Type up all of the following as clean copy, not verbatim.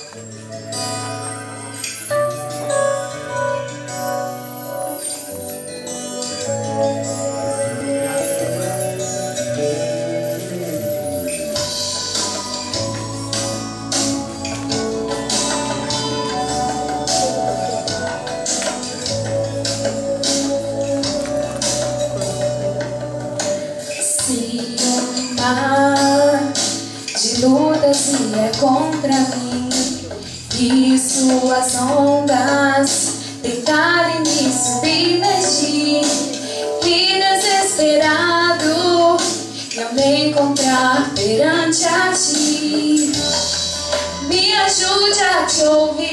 De lutas e é contra mim, e suas ondas tentarem me submergir, e desesperado eu me encontrar perante a ti, me ajude a te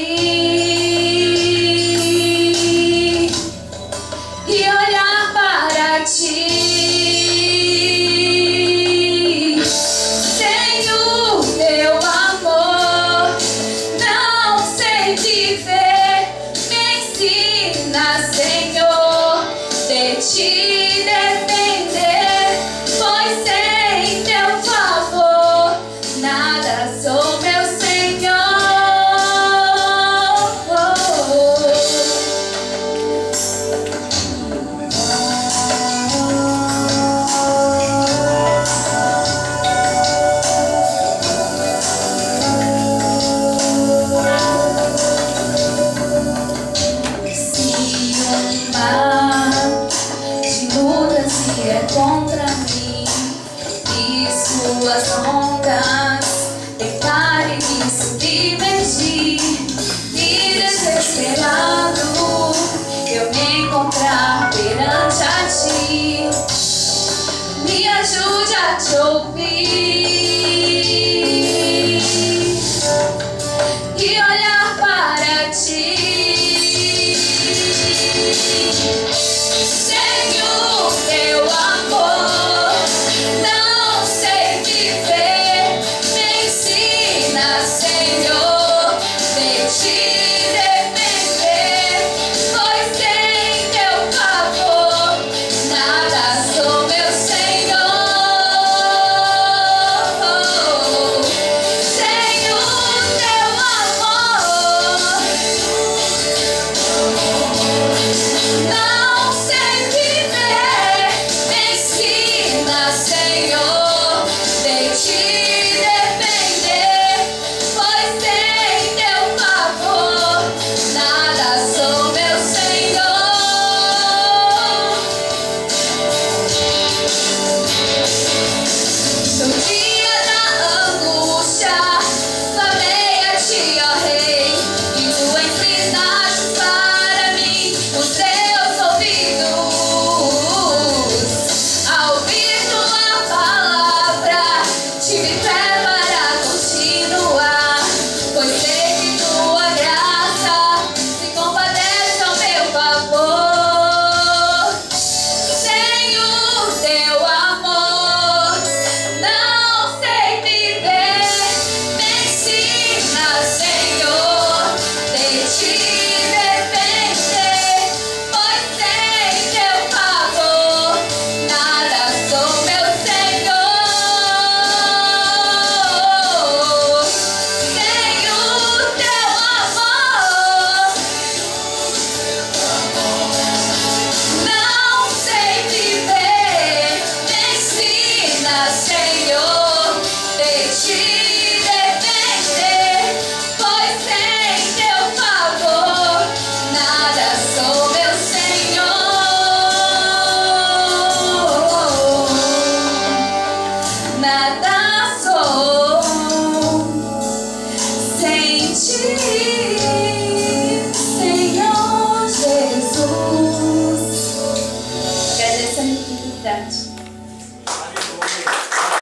ouvir e olhar para ti. Te defender, pois sem teu favor nada sou, meu Senhor. Se é contra mim e suas ondas tentarem me submergir, e desesperado eu me encontrar perante a ti, me ajude a te ouvir e olhar para ti. Nada sou.